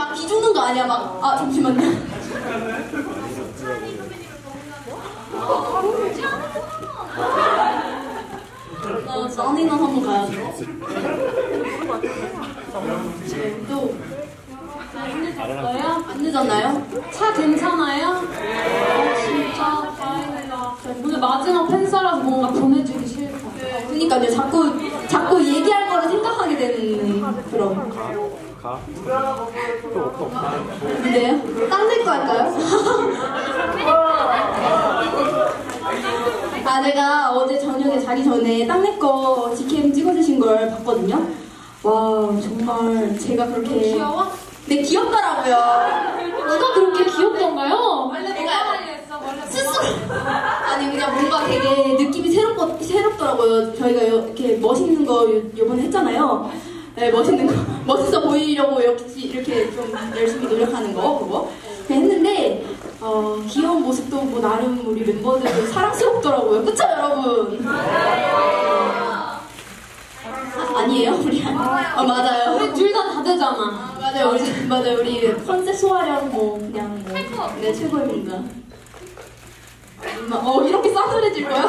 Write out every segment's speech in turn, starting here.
막 기죽는 거 아니야? 막, 아, 잠시만요. 나니나 한번 가야죠. 또 안 늦었나요? 차 괜찮아요? 진짜 다행이다. 오늘 마지막 팬싸라서 뭔가 보내주기 싫다. 그니까요. 자꾸 얘기할 거를 생각하게 되는 그런. 근데요? 딴 데 거 할까요? 아, 내가 어제 저녁에 자기 전에 딴 데 거 직캠 찍어주신 걸 봤거든요. 와, 정말 제가 그렇게. 귀여워? 네, 귀엽더라고요. 누가 그렇게 귀엽던가요? 원래 내가 스스로. 아니, 그냥 뭔가 되게 느낌이 새롭더라고요. 저희가 이렇게 멋있는 거 요번에 했잖아요. 네, 멋있어 보이려고 이렇게 좀 열심히 노력하는 거, 그거. 했는데, 귀여운 모습도 뭐 나름 우리 멤버들 사랑스럽더라고요. 그쵸, 여러분? 아니에요? 우리 맞아요. 우리 둘 다 되잖아. 맞아요. 우리 컨셉 소화력 뭐 그냥 뭐. 최고. 네, 최고입니다. 이렇게 싸늘해질 거야?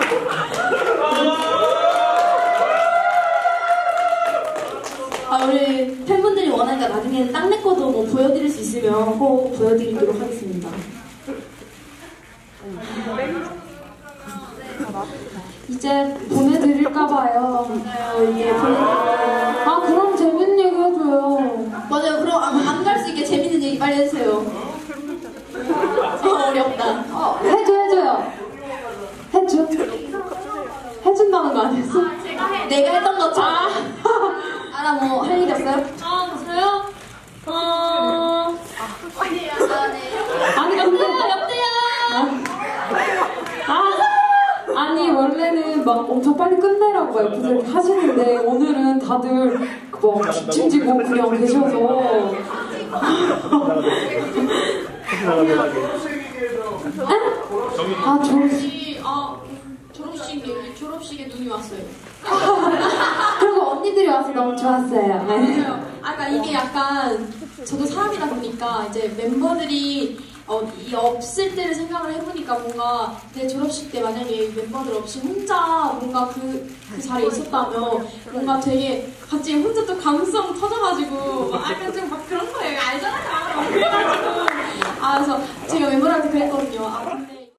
아, 우리 팬분들이 원하니까 나중에는 딱 내 거도 뭐 보여드릴 수 있으면 꼭 보여드리도록 하겠습니다. 이제 보내드릴까봐요. 이제 보내드릴까요? 아, 그럼 재밌는 얘기 해줘요. 맞아요. 그럼 안 갈 수 있게 재밌는 얘기 빨리 해주세요. 어렵다. 해줘요. 해준다는 거 아니었어? 내가 했던 것처럼. 알아, 뭐 할 얘기 없어요? 저요? 아니, 여보세요. 아니, 원래는 막 엄청 빨리 끝내라고 막 옆에서 이렇게 하시는데, 오늘은 다들 뭐 기침지고 그냥 계셔서. 졸업식에 눈이 왔어요. 그리고 언니들이 와서 너무 좋았어요. 네. 아까 이게 약간 저도 사람이다 보니까 이제 멤버들이 없을 때를 생각을 해보니까 뭔가 내 졸업식 때 만약에 멤버들 없이 혼자 뭔가 그 자리에 있었다면 뭔가 되게 갑자기 혼자 또 감성 터져가지고 약간 좀 막 그런 거예요. 알잖아요. 그래가지고 그래서 제가 멤버들한테 그랬거든요. 근데